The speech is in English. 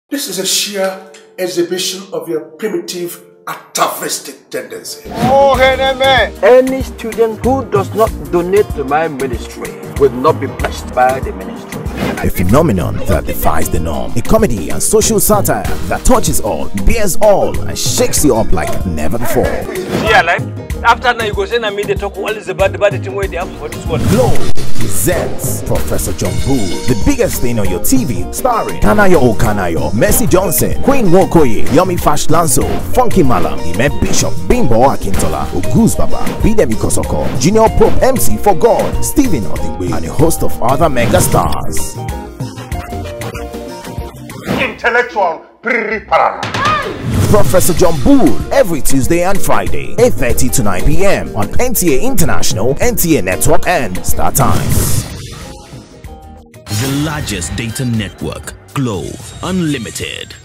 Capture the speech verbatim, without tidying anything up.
This is a sheer exhibition of your primitive atavistic tendency. Oh, enemy! Any student who does not donate to my ministry will not be blessed by the ministry. A phenomenon that defies the norm. A comedy and social satire that touches all, bears all, and shakes you up like never before. Yeah, like after now you go say na me they talk all is about the bad thing where they have for this one. Glow presents Professor Johnbull, the biggest thing on your T V, starring Kanayo o.kanayo, Mercy Johnson, Queen Okojie, Yomi Fashlanso, Funky Mallam, Ime Bishop, Bimbo Akintola, Ogu's Baba, Bidemi Kosoko, Junior Pope M C for God, Stephen Odigwe, and a host of other mega stars. Intellectual prepara. Professor Johnbull every Tuesday and Friday, eight thirty to nine p m on N T A International, N T A Network and StarTimes. The largest data network, Glow Unlimited.